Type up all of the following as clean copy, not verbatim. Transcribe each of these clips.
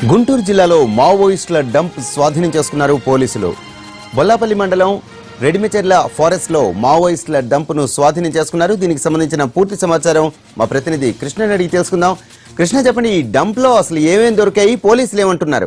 గుంటూరు జిల్లాలో మావోయిస్టుల డంప్ స్వాధీనం చేసుకున్నారు పోలీసులు. బొల్లాపల్లి మండలం రెడ్మిచెర్ల ఫారెస్ట్ లో మావోయిస్టుల డంప్ ను స్వాధీనం చేసుకున్నారు. దీనికి సంబంధించిన పూర్తి సమాచారం మా ప్రతినిధి కృష్ణని అడిగి తెలుసుకుందాం. కృష్ణ, చెప్పండి, ఈ డంప్ లో అసలు ఏమేమి దొరికాయి, పోలీసులు ఏమంటున్నారు?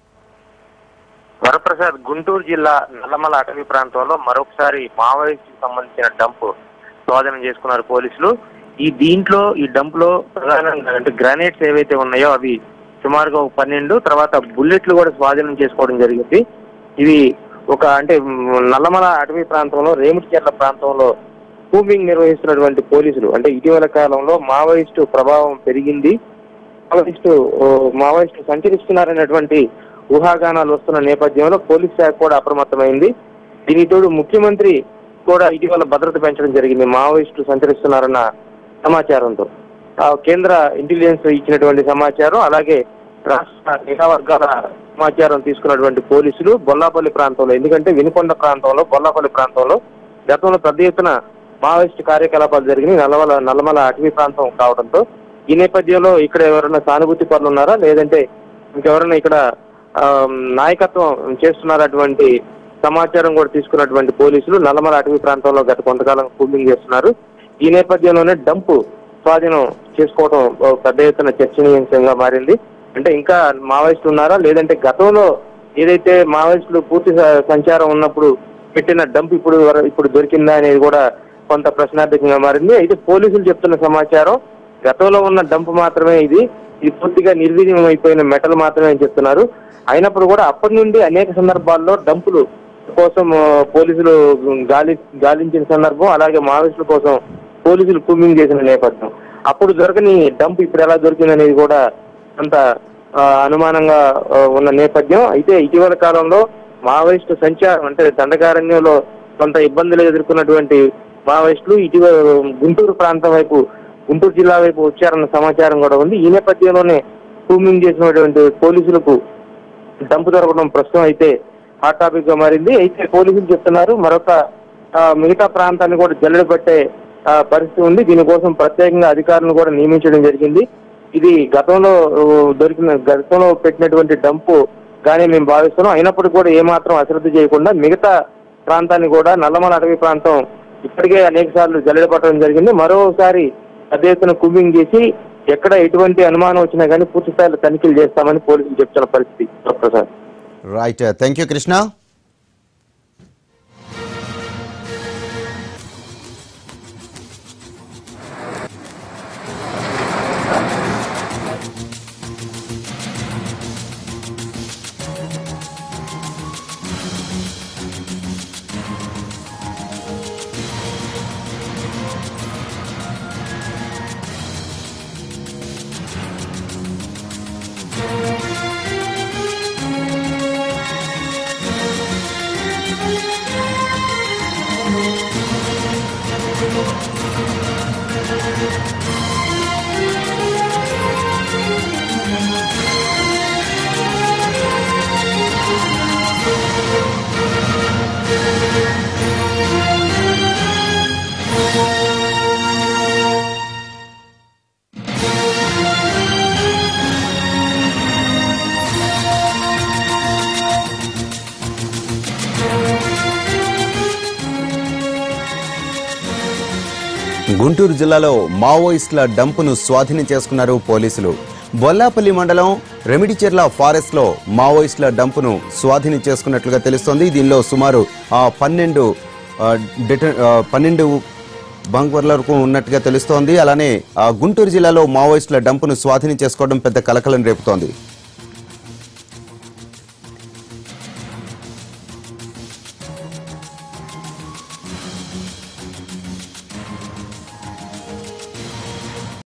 వరప్రసాద్, గుంటూరు జిల్లా నల్లమల అటవీ ప్రాంతంలో మరొకసారి మావోయిస్టులకు సంబంధించిన డంప్ స్వాధీనం చేసుకున్నారు పోలీసులు. దీంట్లో ఈ డంప్ లో ప్రధానంగా అంటే గ్రానైట్స్ ఏవైతే ఉన్నాయో అవి సుమారుగా 12, తర్వాత బుల్లెట్లు కూడా స్వాధీనం చేసుకోవడం జరిగింది. ఇవి నల్లమల అటవీ ప్రాంతంలో రేమిటిచెర్ల ప్రాంతంలో కూంబింగ్ నిర్వహిస్తున్నటువంటి పోలీసులు అంటే ఇటీవల కాలంలో మావోయిస్టు ప్రభావం పెరిగింది, మావోయిస్టు సంచరిస్తున్నారనేటువంటి ఊహాగానాలు వస్తున్న నేపథ్యంలో పోలీస్ శాఖ కూడా అప్రమత్తమైంది. దీనికి తోడు ముఖ్యమంత్రి కూడా ఇటీవల భద్రత పెంచడం జరిగింది మావోయిస్టులు సంచరిస్తున్నారన్న సమాచారంతో. కేంద్ర ఇంటెలిజెన్స్ ఇచ్చినటువంటి సమాచారం, అలాగే రాష్ట్ర నిఘా వర్గాల సమాచారం తీసుకున్నటువంటి పోలీసులు బొల్లాపల్లి ప్రాంతంలో, ఎందుకంటే వినుకొండ ప్రాంతంలో బొల్లాపల్లి ప్రాంతంలో గతంలో పెద్ద ఎత్తున మావోయిస్టు కార్యకలాపాలు జరిగినాయి నల్లమల అటవీ ప్రాంతం కావడంతో ఈ నేపథ్యంలో ఇక్కడ ఎవరైనా సానుభూతి పనులు ఉన్నారా, లేదంటే ఇంకెవరైనా ఇక్కడ నాయకత్వం చేస్తున్నారటువంటి సమాచారం కూడా తీసుకున్నటువంటి పోలీసులు నల్లమల అటవీ ప్రాంతంలో గత కొంతకాలం కూంబింగ్ చేస్తున్నారు. ఈ నేపథ్యంలోనే డంపు స్వాధీనం చేసుకోవడం పెద్ద ఎత్తున చర్చనీయాంశంగా మారింది. అంటే ఇంకా మావోయిస్టులు ఉన్నారా, లేదంటే గతంలో ఏదైతే మావోయిస్టులు పూర్తి సంచారం ఉన్నప్పుడు పెట్టిన డంప్ ఇప్పుడు దొరికిందా అనేది కూడా కొంత ప్రశ్నార్థకంగా మారింది. అయితే పోలీసులు చెప్తున్న సమాచారం గతంలో ఉన్న డంప్ మాత్రమే ఇది పూర్తిగా నిర్వీర్యం అయిపోయిన మెటల్ మాత్రమే అని చెప్తున్నారు. అయినప్పుడు కూడా అప్పటి నుండి అనేక సందర్భాల్లో డంపులు కోసం పోలీసులు గాలించిన సందర్భం, అలాగే మావోయిస్టుల కోసం పోలీసులు కూంబింగ్ చేసిన నేపథ్యం. అప్పుడు దొరకని డంప్ ఇప్పుడు ఎలా దొరికింది అనేది కూడా కొంత అనుమానంగా ఉన్న నేపథ్యం. అయితే ఇటీవల కాలంలో మావోయిస్టు సంచారం అంటే దండకారణ్యంలో కొంత ఇబ్బందులు ఎదుర్కొన్నటువంటి మావోయిస్టులు ఇటీవల గుంటూరు జిల్లా వైపు వచ్చారన్న సమాచారం కూడా ఉంది. ఈ నేపథ్యంలోనే కూంబింగ్ చేసినటువంటి పోలీసులకు డంప్ దొరకడం ప్రస్తుతం అయితే హాట్ టాపిక్ గా మారింది. అయితే పోలీసులు చెప్తున్నారు మరొక మిగతా ప్రాంతాన్ని కూడా జల్లెడ పట్టే పరిస్థితి ఉంది. దీనికోసం ప్రత్యేకంగా అధికారులను కూడా నియమించడం జరిగింది. ఇది గతంలో పెట్టినటువంటి డంపు గానే మేము భావిస్తున్నాం. అయినప్పటికీ కూడా ఏమాత్రం అశ్రద్ధ చేయకుండా మిగతా ప్రాంతాన్ని కూడా నల్లమల అటవీ ప్రాంతం ఇప్పటికే అనేక సార్లు జల్లెడ పట్టడం జరిగింది. మరోసారి పెద్ద ఎత్తున కూంబింగ్ చేసి ఎక్కడ ఎటువంటి అనుమానం వచ్చినా కానీ పూర్తి స్థాయిలో తనిఖీలు చేస్తామని పోలీసులు చెప్తున్న పరిస్థితి. Prasad, right, thank you Krishna. Guntur జిల్లాలో మావోయిస్టుల డంపును స్వాధీనం చేసుకున్నారు పోలీసులు. బొల్లాపల్లి మండలం రెమిడిచెర్ల ఫారెస్ట్ లో మావోయిస్టుల డంపును స్వాధీనం చేసుకున్నట్లుగా తెలుస్తోంది. దీనిలో సుమారు 12 బంక్వర్ల వరకు ఉన్నట్టుగా తెలుస్తోంది. అలానే గుంటూరు జిల్లాలో మావోయిస్టుల డంపును స్వాధీనం చేసుకోవడం పెద్ద కలకలం రేపుతోంది.